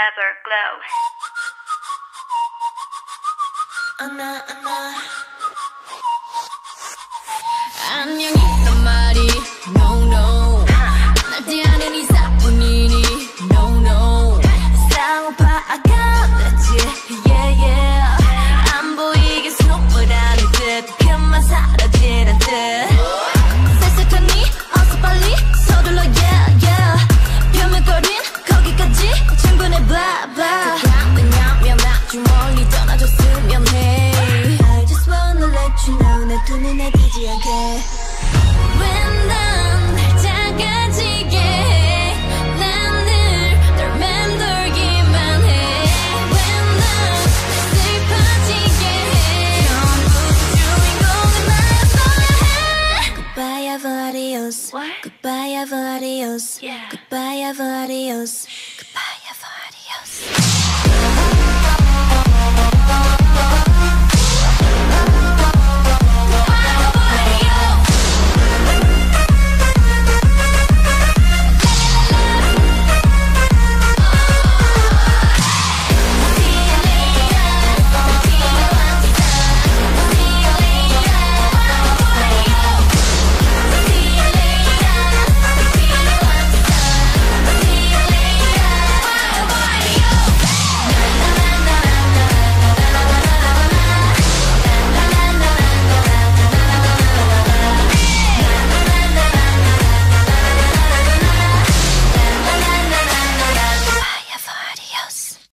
EVERGLOW. 안녕이란 말이 no no 날 대하는 이사뿐이니 no no 쌍파가 됐지 yeah yeah 안 보이게 숨으라는 듯 그만 사라지는 듯 셀색하니 어서 빨리 서둘러 yeah yeah 벼물거린 거기까지 충분해 blah blah 왜냐면 아주 멀리 떠나줬으면 해 I just wanna let you know 내 두 눈에 띄지 않게 왜 난 작아지게 해 난 늘 널 맴돌기만 해 왜 난 슬퍼지게 해 전부 주인공은 나였어야 해 Goodbye, adios. What? Goodbye, adios. Yeah. Goodbye, adios.